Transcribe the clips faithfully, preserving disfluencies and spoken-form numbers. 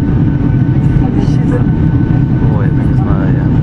Ой, это не знаю я.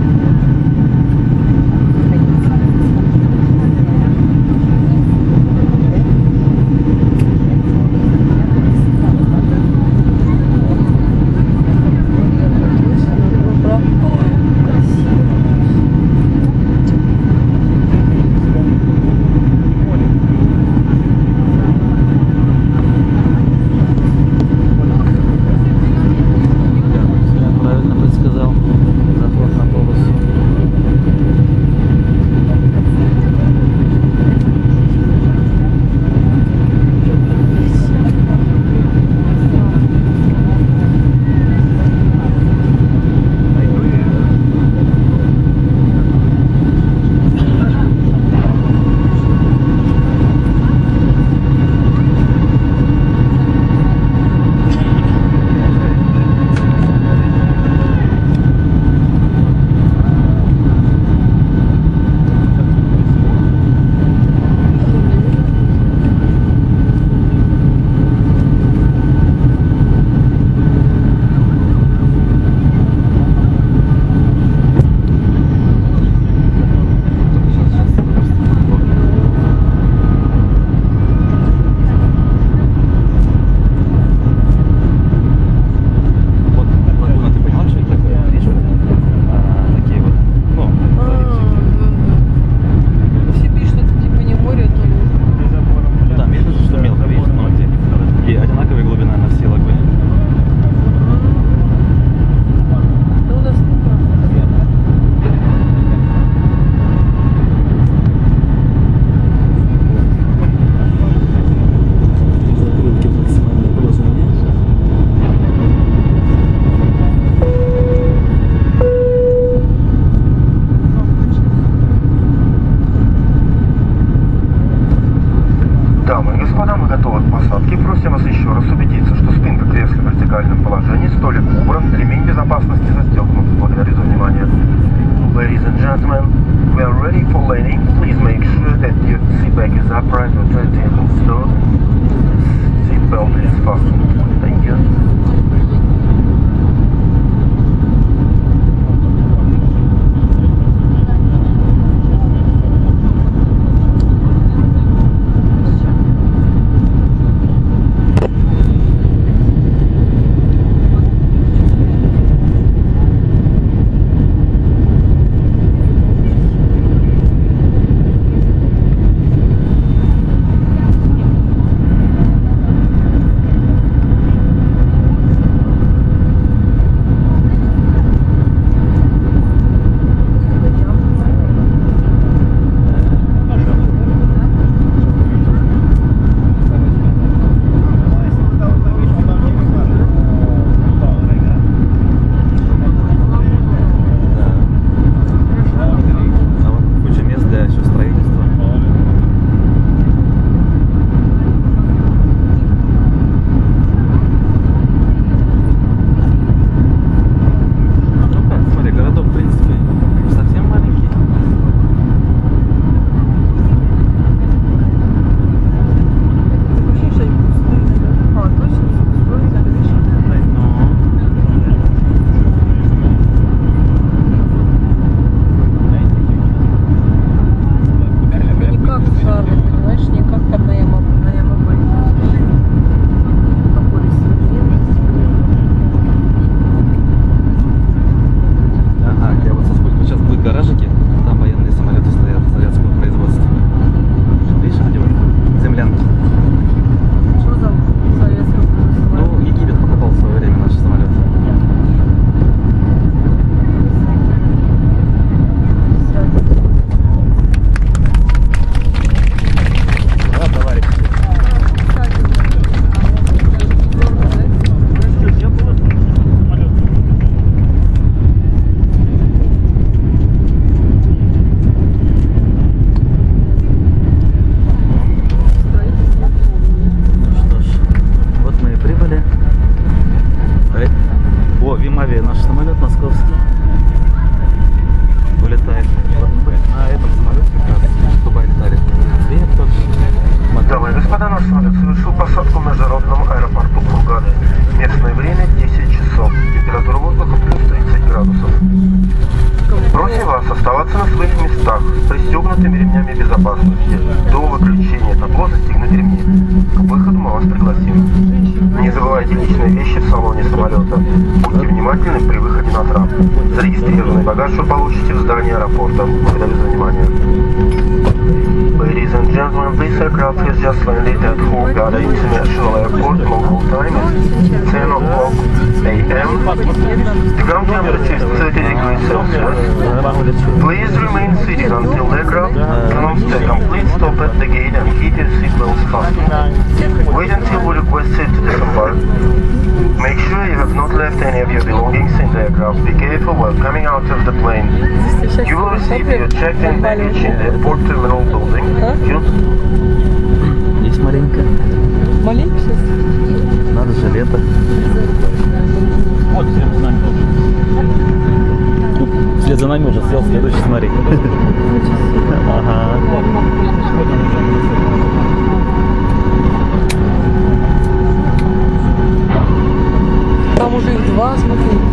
Дамы и господа, мы готовы к посадке. Просим вас еще раз убедиться, что спинка кресла в вертикальном положении, столик убран, ремень безопасности застегнут. Благодарю за внимание. Ladies and gentlemen, we are ready for landing. Please make sure that your seat back is upright and turntable stowed. Seat belt is fastened. Thank you. Наш самолет совершил посадку в международном аэропорту Хургады. Местное время десять часов. ремнями безопасности. До выключения табло застегнуть ремни. К выходу мы вас пригласим. Не забывайте личные вещи в салоне самолета. Будьте внимательны при выходе на трап. Зарегистрированный багаж вы получите в здании аэропорта. Благодарю за внимание. Ladies and gentlemen, this aircraft has just landed at Hurghada International Airport. Local time is ten o'clock a m The ground temperature is thirty degrees Celsius. Please remain seated until the aircraft comes to a complete stop at the gate and keep your seatbelts fastened. Wait until we request it to disembark. Make sure you have not left any of your belongings in the aircraft. Be careful while coming out of the plane. You will receive your checked-in baggage in the airport terminal building. You... Есть маленькая. Маленький сейчас? Надо же лето. Вот, вслед за нами тоже. Вслед за нами уже сел следующий, смотри. Ага. Там уже их два, смотри.